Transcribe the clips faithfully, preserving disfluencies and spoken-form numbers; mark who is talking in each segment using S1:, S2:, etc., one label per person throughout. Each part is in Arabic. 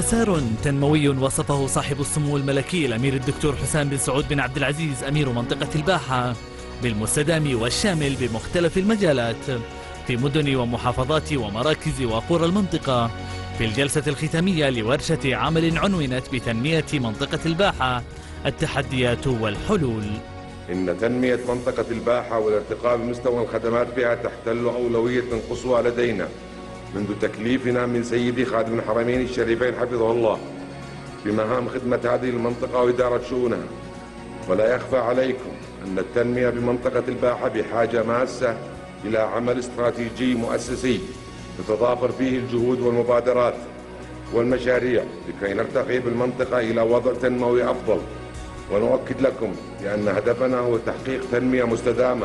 S1: مسار تنموي وصفه صاحب السمو الملكي الأمير الدكتور حسام بن سعود بن عبد العزيز أمير منطقة الباحة بالمستدام والشامل بمختلف المجالات في مدن ومحافظات ومراكز وقرى المنطقة، في الجلسة الختامية لورشة عمل عنونت بتنمية منطقة الباحة التحديات والحلول.
S2: إن تنمية منطقة الباحة والارتقاء بمستوى الخدمات بها تحتل أولوية قصوى لدينا منذ تكليفنا من سيدي خادم الحرمين الشريفين حفظه الله بمهام خدمة هذه المنطقة وإدارة شؤونها. ولا يخفى عليكم أن التنمية بمنطقة الباحة بحاجة ماسة إلى عمل استراتيجي مؤسسي تتضافر فيه الجهود والمبادرات والمشاريع لكي نرتقي بالمنطقة إلى وضع تنموي أفضل. ونؤكد لكم بأن هدفنا هو تحقيق تنمية مستدامة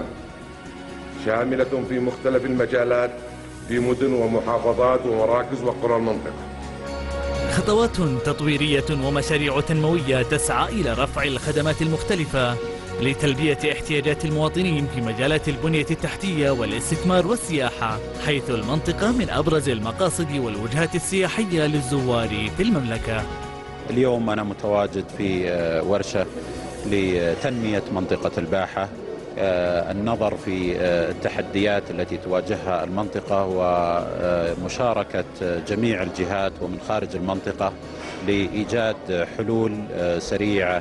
S2: شاملة في مختلف المجالات في مدن ومحافظات ومراكز وقرى المنطقة.
S1: خطوات تطويرية ومشاريع تنموية تسعى إلى رفع الخدمات المختلفة لتلبية احتياجات المواطنين في مجالات البنية التحتية والاستثمار والسياحة، حيث المنطقة من أبرز المقاصد والوجهات السياحية للزوار في المملكة.
S3: اليوم أنا متواجد في ورشة لتنمية منطقة الباحة، النظر في التحديات التي تواجهها المنطقة ومشاركة جميع الجهات ومن خارج المنطقة لإيجاد حلول سريعة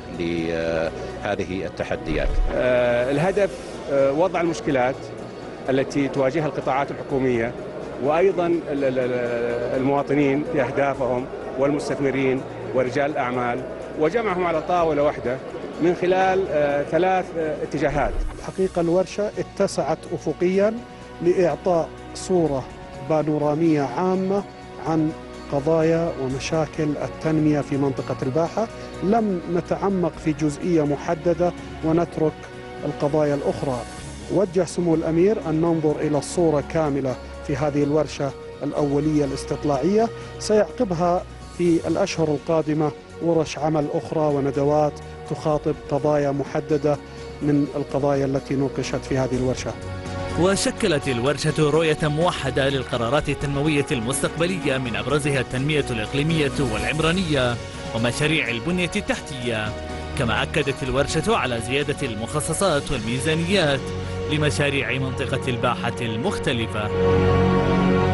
S3: لهذه التحديات.
S4: الهدف وضع المشكلات التي تواجهها القطاعات الحكومية وأيضا المواطنين في أهدافهم والمستثمرين ورجال الأعمال وجمعهم على طاولة واحدة من خلال ثلاث اتجاهات.
S5: حقيقة الورشة اتسعت أفقيا لإعطاء صورة بانورامية عامة عن قضايا ومشاكل التنمية في منطقة الباحة. لم نتعمق في جزئية محددة ونترك القضايا الأخرى. وجه سمو الأمير أن ننظر إلى الصورة كاملة في هذه الورشة الأولية الاستطلاعية. سيعقبها في الأشهر القادمة ورش عمل أخرى وندوات تخاطب قضايا محددة من القضايا التي نوقشت في هذه الورشة.
S1: وشكلت الورشة رؤية موحدة للقرارات التنموية المستقبلية من أبرزها التنمية الإقليمية والعمرانية ومشاريع البنية التحتية، كما أكدت الورشة على زيادة المخصصات والميزانيات لمشاريع منطقة الباحة المختلفة.